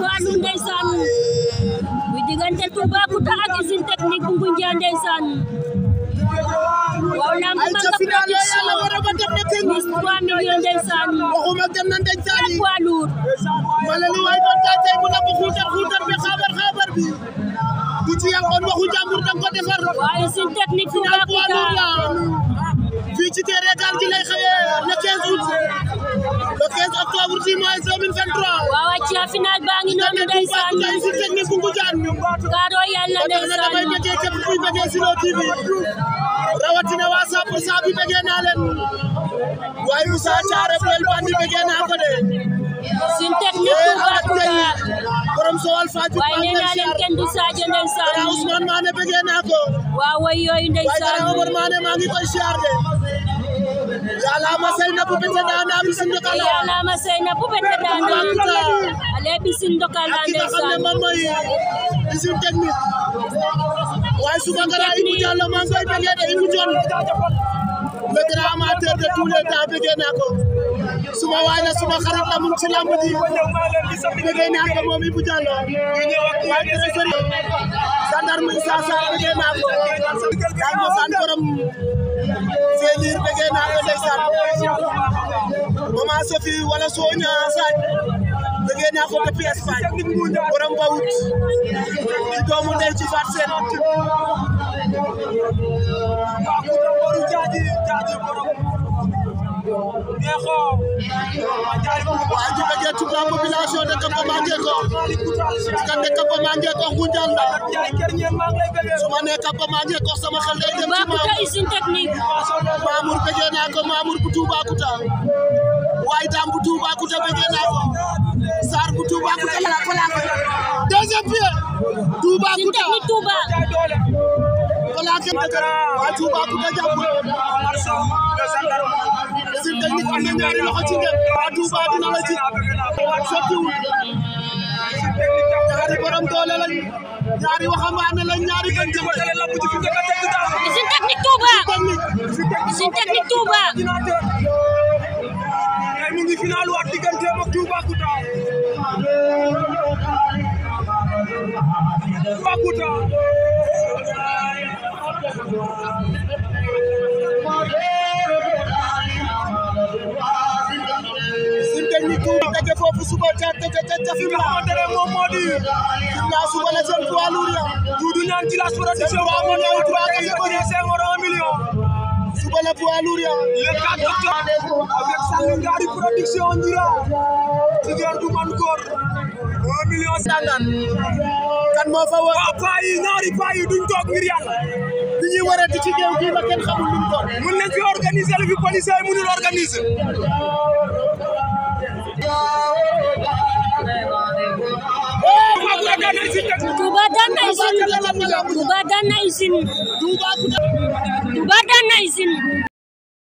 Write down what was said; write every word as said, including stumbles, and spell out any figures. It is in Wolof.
poids lourd ndeysaan bu diggante Toubacouta ak usine technique bu Ngoundiane ndeysaan waaw lamb ma nga production mis trois millions ndeysaan waxuma dem na ndeysaan yi poids lourd wala lu way doon tay tay mu na bu xuutar xuutar bi xabar xabar bi bu ci yàqoon waxu jàmbur dang ko defar waaw usine technique Toubacouta fii ci terrain Gaal gi lay xëyee le quinze août le quinze octobre du mois deux mille vingt-trois waaw ci final baa ngi noonu ndeysaan usine technique bu Ngoundiane Karo yàlla ndeysaan damay bëggee képp kuy bëggee Sido T V rawatina waa cent pour cent bi bëggee naa leen waaye Moussa Thiaré Boy Bandi bëggee naa ko de usine technique Toubacouta borom Sowal Fadiouth waaye nee naa leen kenn du Sadio ndeysaan Ousmane Mané bëggee naa ko waaw way yooyu ndeysaan waaye Omar Mané maa ngi koy siyaar de yàlla ma sey na bu bete daana bisin ndokal yàlla ma sey na bu bete daana ale bisin ndokal la ndeysaan moom mooy usine technique waaye suba ngara Ibou Diallo maa ngi koy bëggee de Ibou Dione le grand amateur de tous les temps bëggee naa ko suma waay la suma xarit la mun ci lamb ji bëggee naa ko moom Ibou Diallo waaye trésorier gendarme Issa Sarr bëggee naa ko daal ma fan borom Sélir bëggee naa ko ndeysaan Maman Sophie wala Sonia Sagne bëggee naa ko depuis Espagne borom Bawut ci doomu ndey ci Fat Sène waa ji bëggee toute la population de campement Ngeko diggante campement Ngeko Ngoundiane la su ma nee campement Ngeko sama xel day dem ci Toubacouta usine technique Mamour bëggee naa ko Mamour bu Toubacouta waaye Dame bu Toubacouta bëggee naa ko Sarr bu Toubacouta la ko la ko deuxième pied Toubacouta usine technique Touba wala ke waa Toubacouta jàpp usine technique am na ñaari loxo ci ngeen waa Touba dina la ci waat sottiwul ñaari borom doole lañ ñaari waxambaane lañ ñaari gën jëm usine technique Touba usine technique Touba mu ngi final waat diggante ak Toubacouta Toubacouta usine technique Touba daje foofu suba ca ca ca ca fi nga xamante ne moom moo di Fimela suba la seen poids lourd ya Doudou Niane ci las production ba mo ñëw trois catégories cinq euros un million suba la poids lourd ya le quatre octobre avec Sall Ngari production Ndira ci gër du man góor un million sangan kan moo fa wax paa yi ñaari paa yi duñ toog ngir yàlla bi ñuy warati ci géew gi ba kenn xamul luñ doon mën nañ fi organiser lu fi police yi mënul organiser Touba daan na usine Touba daan na usine Touba daan na usine